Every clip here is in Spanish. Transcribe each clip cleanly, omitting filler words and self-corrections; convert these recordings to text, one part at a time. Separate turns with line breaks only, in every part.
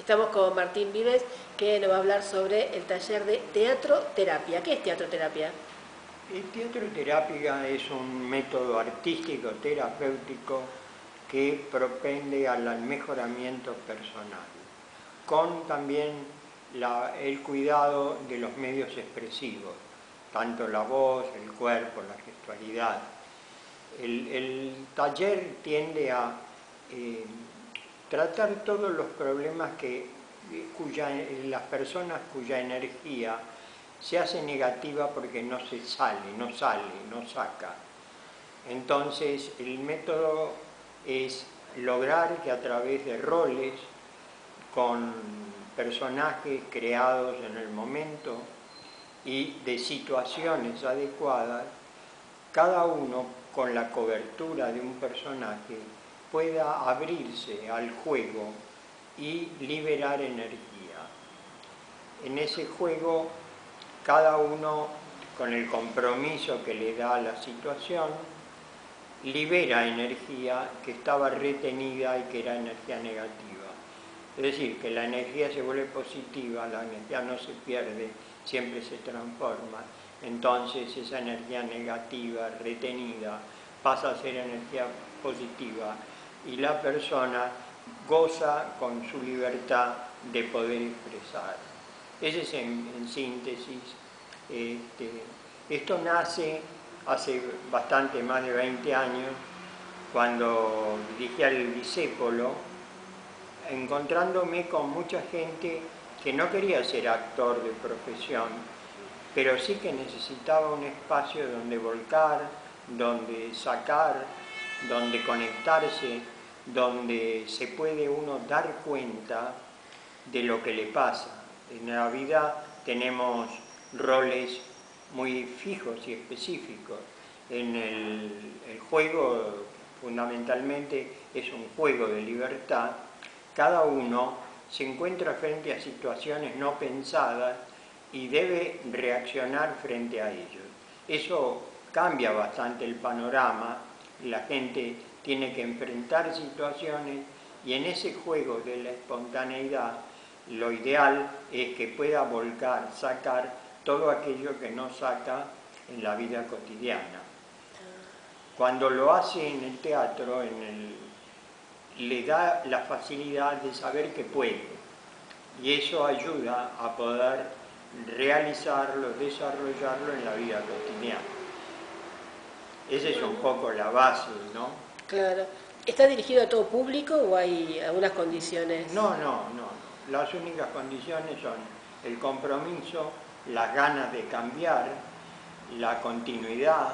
Estamos con Martín Vives, que nos va a hablar sobre el taller de teatro-terapia. ¿Qué es teatro-terapia?
El teatro-terapia es un método artístico terapéutico que propende al mejoramiento personal, con también el cuidado de los medios expresivos, tanto la voz, el cuerpo, la gestualidad. El taller tiende a tratar todos los problemas las personas cuya energía se hace negativa porque no saca. Entonces el método es lograr que a través de roles, con personajes creados en el momento y de situaciones adecuadas, cada uno con la cobertura de un personaje pueda abrirse al juego y liberar energía. En ese juego, cada uno, con el compromiso que le da la situación, libera energía que estaba retenida y que era energía negativa. Es decir, que la energía se vuelve positiva, la energía no se pierde, siempre se transforma. Entonces esa energía negativa, retenida, pasa a ser energía positiva y la persona goza con su libertad de poder expresar. Ese es en síntesis. Esto nace hace bastante más de 20 años, cuando dirigía el Discépolo, encontrándome con mucha gente que no quería ser actor de profesión, pero sí que necesitaba un espacio donde volcar, donde sacar, donde conectarse, donde se puede uno dar cuenta de lo que le pasa. En la vida tenemos roles muy fijos y específicos. En el juego, fundamentalmente, es un juego de libertad. Cada uno se encuentra frente a situaciones no pensadas y debe reaccionar frente a ellos. Eso cambia bastante el panorama. La gente tiene que enfrentar situaciones y en ese juego de la espontaneidad, lo ideal es que pueda volcar, sacar todo aquello que no saca en la vida cotidiana. Cuando lo hace en el teatro, le da la facilidad de saber que puede, y eso ayuda a poder realizarlo, desarrollarlo en la vida cotidiana. Esa es un poco la base, ¿no?
Claro. ¿Está dirigido a todo público o hay algunas condiciones?
No. Las únicas condiciones son el compromiso, las ganas de cambiar, la continuidad.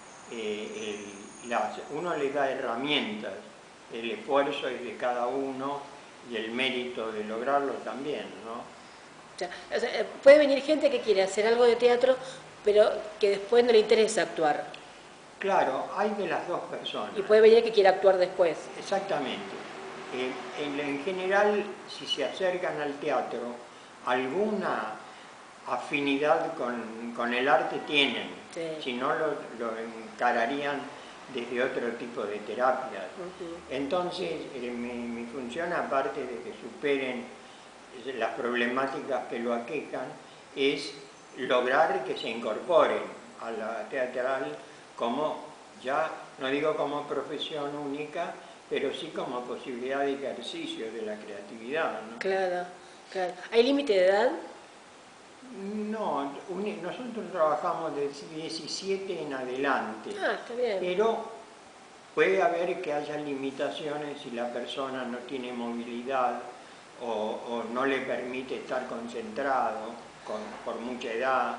Uno le da herramientas, el esfuerzo es de cada uno y el mérito de lograrlo también, ¿no?
O sea, puede venir gente que quiere hacer algo de teatro, pero que después no le interesa actuar.
Claro, hay de las dos personas.
Y puede venir que quiera actuar después.
Exactamente. En general, si se acercan al teatro, alguna afinidad con el arte tienen.
Sí.
Si no, lo encararían desde otro tipo de terapias. Entonces, mi función, aparte de que superen las problemáticas que lo aquejan, es lograr que se incorporen a la teatral como, ya no digo como profesión única, pero sí como posibilidad de ejercicio de la creatividad, ¿no?
Claro. ¿Hay límite de edad?
No, nosotros trabajamos de 17 en adelante.
Está bien.
Pero puede haber que haya limitaciones si la persona no tiene movilidad o no le permite estar concentrado por mucha edad.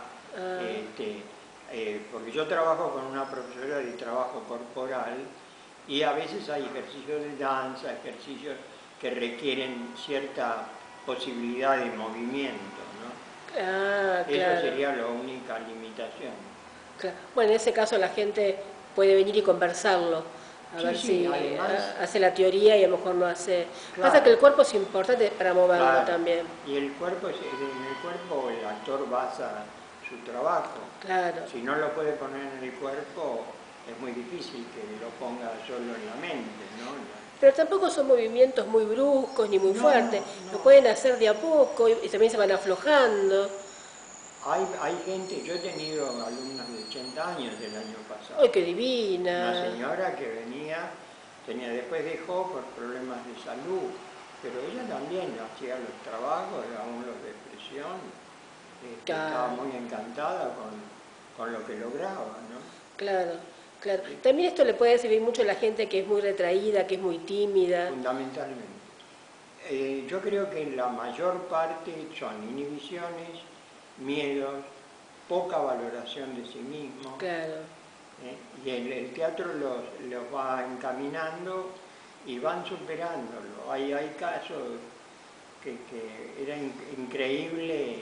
Porque yo trabajo con una profesora de trabajo corporal y a veces hay ejercicios de danza, ejercicios que requieren cierta posibilidad de movimiento, ¿no?
Claro.
Esa sería la única limitación.
Claro. Bueno, en ese caso la gente puede venir y conversarlo, a ver si
además,
hace la teoría y a lo mejor no hace...
Claro.
Pasa que el cuerpo es importante para moverlo,
claro,
también.
Y en el cuerpo el actor basa su trabajo.
Claro.
Si no lo puede poner en el cuerpo, es muy difícil que lo ponga solo en la mente, ¿no?
Pero tampoco son movimientos muy bruscos ni muy
No,
fuertes,
no.
lo pueden hacer de a poco y también se van aflojando.
Hay gente, yo he tenido alumnas de 80 años del año pasado.
¡Ay, qué
Una
divina!
señora que después dejó por problemas de salud, pero ella también hacía los trabajos, aún los de expresión, estaba
Claro,
muy encantada con lo que lograba, ¿no?
claro, claro. También esto le puede servir mucho a la gente que es muy retraída, que es muy tímida.
Fundamentalmente. Yo creo que la mayor parte son inhibiciones, miedos, poca valoración de sí mismo,
Claro,
y el teatro los va encaminando y van superándolo. Hay casos que era increíble,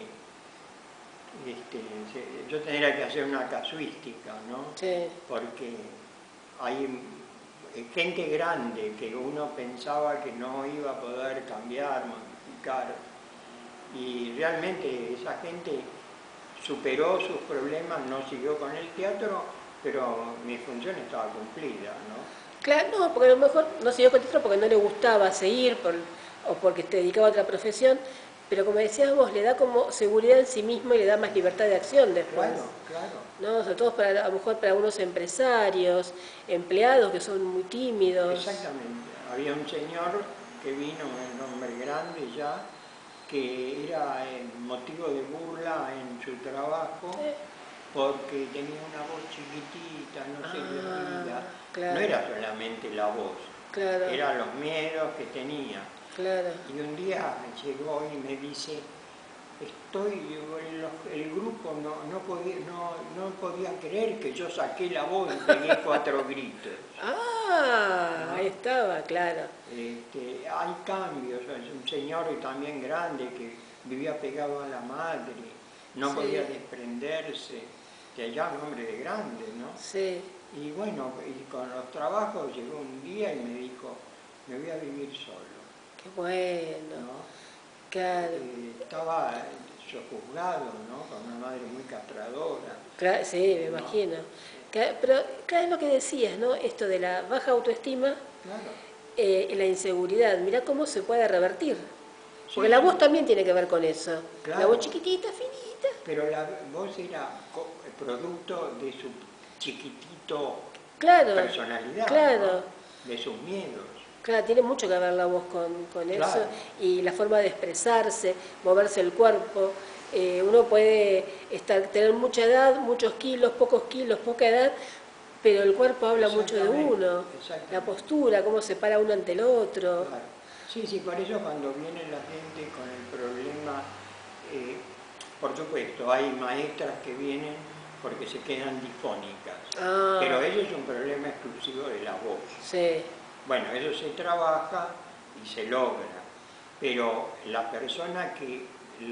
yo tendría que hacer una casuística, ¿no?
sí.
Porque hay gente grande que uno pensaba que no iba a poder cambiar, modificar, y realmente esa gente superó sus problemas, no siguió con el teatro, pero mi función estaba cumplida, ¿no?
Claro, no, porque a lo mejor no siguió con teatro porque no le gustaba seguir o porque te dedicaba a otra profesión, pero como decías vos, le da como seguridad en sí mismo y le da más libertad de acción después.
Claro, claro.
¿No? Sobre todo para, a lo mejor para algunos empresarios, empleados que son muy tímidos.
Exactamente. Había un señor que vino, un hombre grande ya, que era motivo de burla en su trabajo
Sí.
porque tenía una voz chiquitita, no se le
Ah,
oía. No
claro,
era solamente la voz,
claro,
eran los miedos que tenía.
claro.
Y un día llegó y me dice, el grupo no podía creer que yo saqué la voz y pegué 4 gritos.
Ah, ahí
¿No?
estaba, claro.
Hay cambios, es un señor también grande que vivía pegado a la madre, no podía
Sí,
desprenderse, que ya un hombre de grande, ¿no?
sí,
Y bueno, y con los trabajos llegó un día y me dijo, me voy a vivir solo,
qué bueno,
¿no?
claro.
Estaba sojuzgado, ¿no? Con una madre muy castradora,
Sí, me
¿no?
imagino. Pero claro, es lo que decías, ¿no? Esto de la baja autoestima
Claro,
y la inseguridad. Mirá cómo se puede revertir. Porque
sí,
la
sí,
voz también tiene que ver con eso. La voz
claro,
chiquitita, finita.
pero la voz era producto de su chiquitito
Claro,
personalidad, ¿no?
claro.
De sus miedos.
Claro, tiene mucho que ver la voz con eso
Claro,
y la forma de expresarse, moverse el cuerpo. Uno puede tener mucha edad, muchos kilos, poca edad, pero el cuerpo habla mucho de
exactamente,
uno. La
exactamente.
postura, cómo se para uno ante el otro.
Claro. Sí, sí, por eso cuando viene la gente con el problema, eh, por supuesto, hay maestras que vienen porque se quedan difónicas, pero
Ah,
eso es un problema exclusivo de la voz.
sí,
Bueno, eso se trabaja y se logra, pero la persona que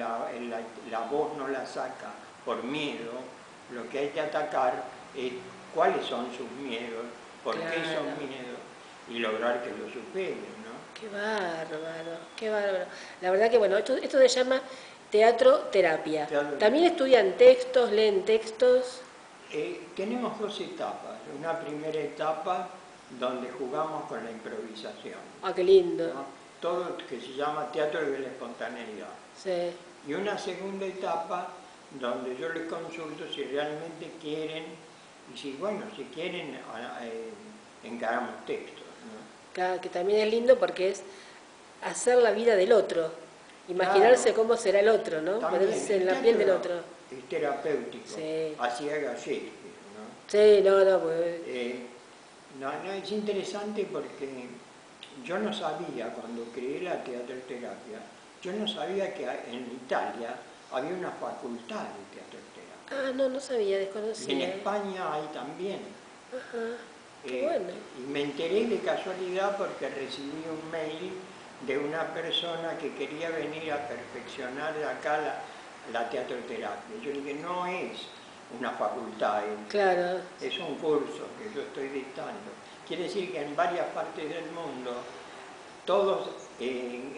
la voz no la saca por miedo, lo que hay que atacar es cuáles son sus miedos, por qué son
claro.
miedos y lograr que lo superen, ¿no?
Qué bárbaro, qué bárbaro. La verdad que bueno, esto se llama teatro terapia.
Teatro
También
terapia.
estudian textos, leen textos.
Tenemos 2 etapas. Una primera etapa donde jugamos con la improvisación,
Ah, qué lindo.
¿no? Todo que se llama teatro de la espontaneidad.
Sí.
Y una segunda etapa donde yo les consulto si realmente quieren, y si, bueno, si quieren, encaramos textos, ¿no?
Claro, que también es lindo porque es hacer la vida del otro,
Claro,
imaginarse cómo será el otro, ¿no?
también
Ponerse en
el
la piel del
teatro
otro.
es terapéutico,
Sí,
así haga Shakespeare, ¿no?
sí, no, no, pues,
Eh, no, no, es interesante porque yo no sabía, cuando creé la teatroterapia, yo no sabía que en Italia había una facultad de teatroterapia.
ah, no, no sabía,
Y en
desconocía.
España hay también.
Ajá, qué
Eh,
bueno.
y me enteré de casualidad porque recibí un mail de una persona que quería venir a perfeccionar acá la teatroterapia. Yo le dije, no es una facultad,
Claro,
es un curso que yo estoy dictando. Quiere decir que en varias partes del mundo todos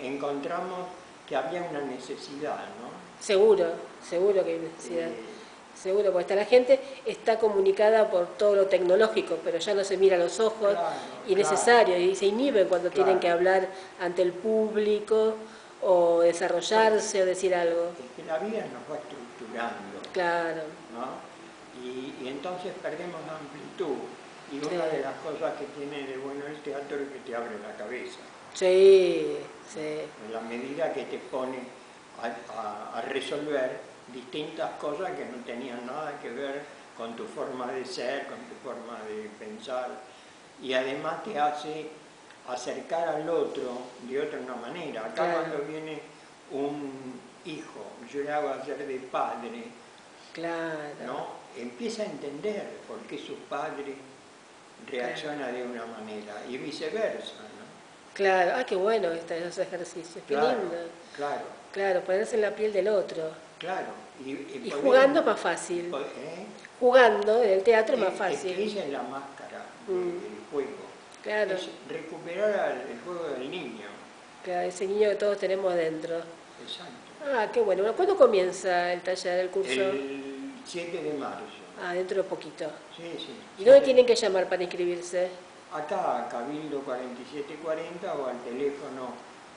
encontramos que había una necesidad, ¿no?
seguro, seguro que hay necesidad.
Eh,
Seguro, porque la gente está comunicada por todo lo tecnológico, pero ya no se mira a los ojos,
Claro,
innecesario, y se inhiben cuando tienen
Claro.
que hablar ante el público, o desarrollarse, o decir algo.
Es que la vida nos va estructurando,
Claro,
¿no? Y entonces perdemos amplitud. Y
Sí.
una de las cosas que tiene de bueno el teatro es que te abre la cabeza.
sí, sí,
En la medida que te pone a resolver distintas cosas que no tenían nada que ver con tu forma de ser, con tu forma de pensar, y además te hace acercar al otro de otra manera. Acá
Claro.
cuando viene un hijo, yo le hago hacer de padre,
claro.
¿no? Empieza a entender por qué su padre reacciona de una manera y viceversa, ¿no?
Claro, qué bueno esos ejercicios, qué
Claro,
lindo.
claro,
Claro, ponerse en la piel del otro.
claro.
Y
poder-
jugando es más fácil.
¿eh?
Jugando en el teatro es más
Es
fácil.
que esa es la máscara
Mm.
del juego.
Claro,
Es recuperar el juego del niño.
claro, ese niño que todos tenemos dentro.
Exacto.
Qué bueno. Bueno, ¿cuándo comienza el taller, el curso?
El 7 de marzo.
Dentro de poquito.
Sí, sí.
¿Y dónde tienen que llamar para inscribirse?
Acá, a Cabildo 4740 o al teléfono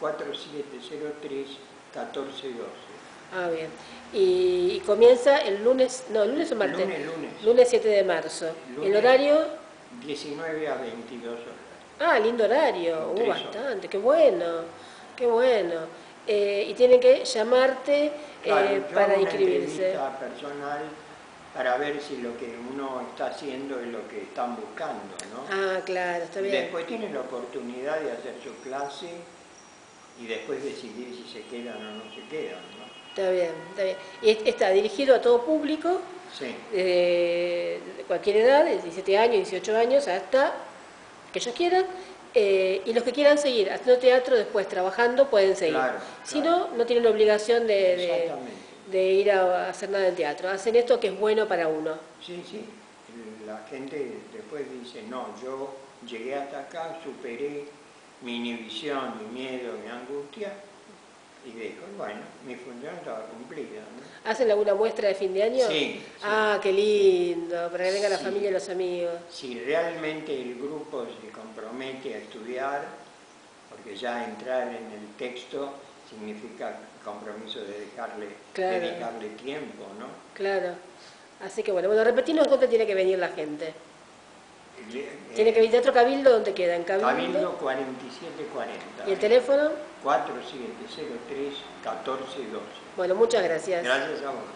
4703-1412.
Bien. Y comienza el lunes, no, el lunes o martes.
Lunes.
Lunes 7 de marzo.
Lunes.
¿El horario?
19 a 22 horas.
Lindo horario.
3 horas.
Bastante, qué bueno. Qué bueno. Y tienen que llamarte
Claro, yo
para
hago una
inscribirse.
entrevista personal para ver si lo que uno está haciendo es lo que están buscando, ¿no?
Claro, está bien.
Después tienen la oportunidad de hacer su clase y después decidir si se quedan o no se quedan, ¿no?
Está bien, está bien. Y está dirigido a todo público,
Sí,
de cualquier edad, de 17 años, 18 años, hasta que ellos quieran. Y los que quieran seguir haciendo teatro después trabajando pueden seguir.
Claro,
Si
claro.
no, no tienen la obligación
exactamente.
de ir a hacer nada en teatro. Hacen esto que es bueno para uno.
Sí, sí. La gente después dice, no, yo llegué hasta acá, superé mi inhibición, mi miedo, mi angustia, y dijo, bueno, mi función estaba cumplida, ¿no?
¿Hacen alguna muestra de fin de año?
Sí, sí.
Qué lindo, para que venga la
Sí.
familia y los amigos.
Si realmente el grupo se compromete a estudiar, porque ya entrar en el texto significa compromiso de
Claro.
dedicarle tiempo, ¿no?
Claro. Así que bueno, repetirnos dónde tiene que venir la gente. Tiene que venir Teatro Cabildo, ¿dónde queda? ¿En Cabildo?
Cabildo 4740.
¿Y el teléfono?
4703-1412.
Bueno, muchas gracias.
Gracias a vos.